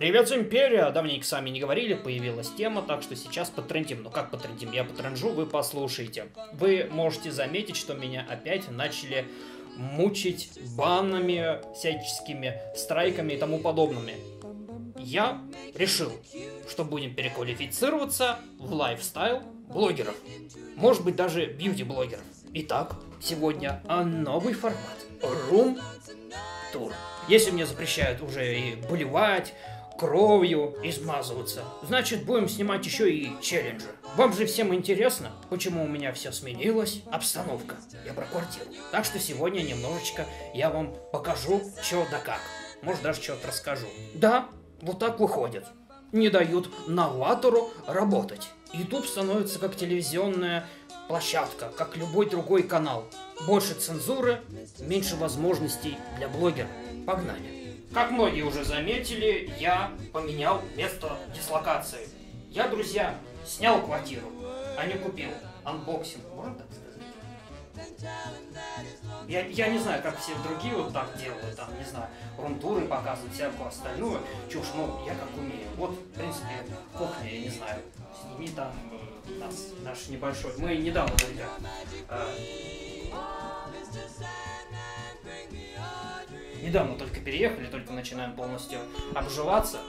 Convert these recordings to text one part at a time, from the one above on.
Привет, Империя! Давненько с вами не говорили, появилась тема, так что сейчас потрендим. Ну как потрендим? Я потренжу, вы послушайте. Вы можете заметить, что меня опять начали мучить банами, всяческими страйками и тому подобными. Я решил, что будем переквалифицироваться в лайфстайл блогеров. Может быть, даже бьюти-блогеров. Итак, сегодня новый формат. Рум-тур. Если мне запрещают уже и болевать, кровью измазываться, значит, будем снимать еще и челленджи. Вам же всем интересно, почему у меня все сменилось? Обстановка. Я про квартиру. Так что сегодня немножечко я вам покажу, что да как. Может, даже что-то расскажу. Да, вот так выходит. Не дают новатору работать. YouTube становится как телевизионная площадка, как любой другой канал. Больше цензуры, меньше возможностей для блогера. Погнали. Как многие уже заметили, я поменял место дислокации. Я, друзья, снял квартиру, а не купил. Анбоксинг, можно так сказать? Я не знаю, как все другие вот так делают, там, не знаю, рум-туры показывают, всякую остальную чушь, но я как умею. Вот, в принципе, кухня, я не знаю, сними там наш небольшой. Мы недавно, друзья, недавно только переехали, только начинаем полностью обживаться.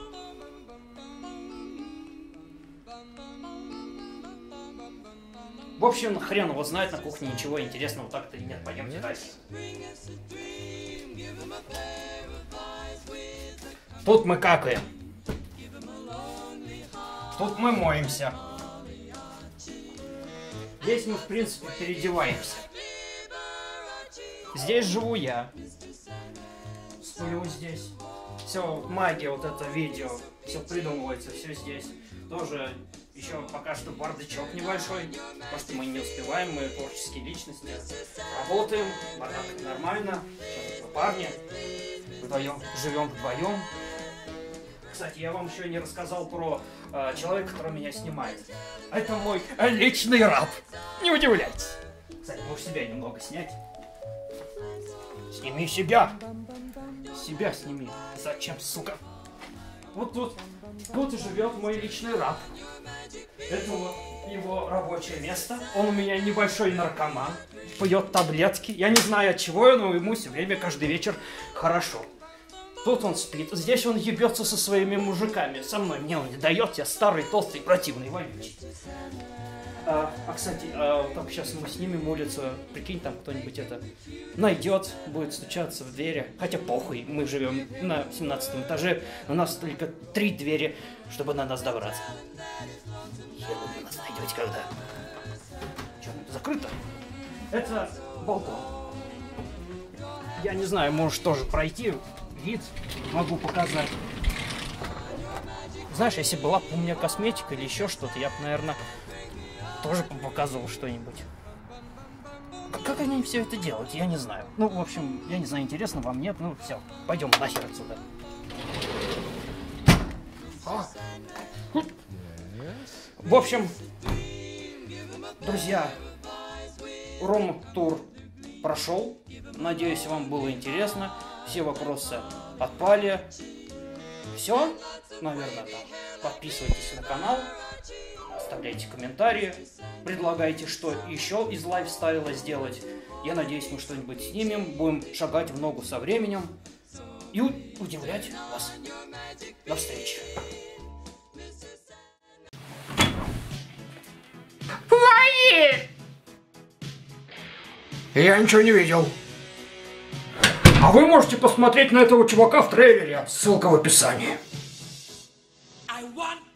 В общем, хрен его знает, на кухне ничего интересного так-то и нет. Пойдемте дальше. Тут мы какаем. Тут мы моемся. Здесь мы, в принципе, переодеваемся. Здесь живу я. Сплю здесь. Все, магия, вот это видео. Все придумывается, все здесь. Тоже еще пока что бардачок небольшой. Потому что мы не успеваем, мы творческие личности. Работаем, бардак нормально. Сейчас мы парни. Вдвоем, живем вдвоем. Кстати, я вам еще не рассказал про человека, который меня снимает. Это мой личный раб. Не удивляйтесь. Кстати, можешь себя немного снять. Сними себя. Себя сними. Зачем, сука? Вот тут и живет мой личный раб. Это вот его рабочее место. Он у меня небольшой наркоман. Пьет таблетки. Я не знаю от чего, но ему все время, каждый вечер хорошо. Тут он спит. Здесь он ебется со своими мужиками. Со мной мне он не дает. Я старый, толстый, противный, вонючий. Кстати, так сейчас мы снимем улицу, прикинь, там кто-нибудь это найдет, будет стучаться в двери. Хотя похуй, мы живем на 17 этаже, у нас только 3 двери, чтобы на нас добраться. Хер вы нас найдете когда? Что, это закрыто? Это балкон. Я не знаю, можешь тоже пройти, вид могу показать. Знаешь, если была бы у меня косметика или еще что-то, я бы, наверное, тоже показывал что-нибудь. Как они все это делают, я не знаю. Ну, в общем, я не знаю, интересно вам, нет? Ну, все, пойдем нахер отсюда. В общем, друзья, рум-тур прошел. Надеюсь, вам было интересно. Все вопросы отпали. Все, наверное, там. Подписывайтесь на канал. Оставляйте комментарии, предлагайте, что еще из лайфстайла сделать. Я надеюсь, мы что-нибудь снимем, будем шагать в ногу со временем и удивлять вас. До встречи. Твои! Я ничего не видел. А вы можете посмотреть на этого чувака в трейлере. Ссылка в описании.